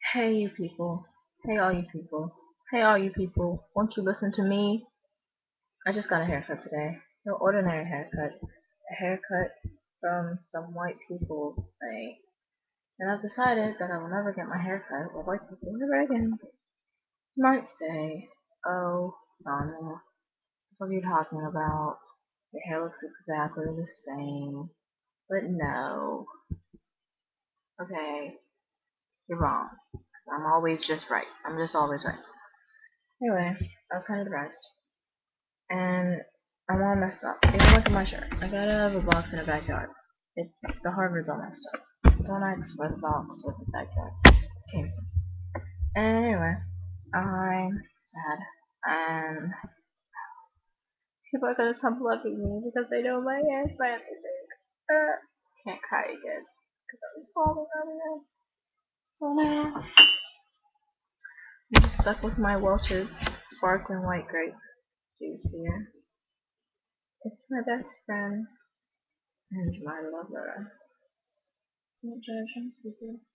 Hey, you people. Hey, all you people. Hey, all you people. Won't you listen to me? I just got a haircut today. No ordinary haircut. A haircut from some white people thing. And I've decided that I will never get my haircut with white people ever again. You might say, oh, Donna, what are you talking about? Your hair looks exactly the same. But no. Okay, you're wrong. I'm always just right. I'm just always right. Anyway, I was kind of depressed. And I'm all messed up. Even look at my shirt. I got out of a box in the backyard. It's the Harvard's all messed up. Don't ask where the box with the backyard came from. And anyway, I'm sad. And people are gonna stop loving me because they know my hair is my everything. Can't cry again because I was falling earlier. So now I'm just stuck with my Welch's sparkling white grape juice here. It's my best friend and my lover. Don't judge him, people.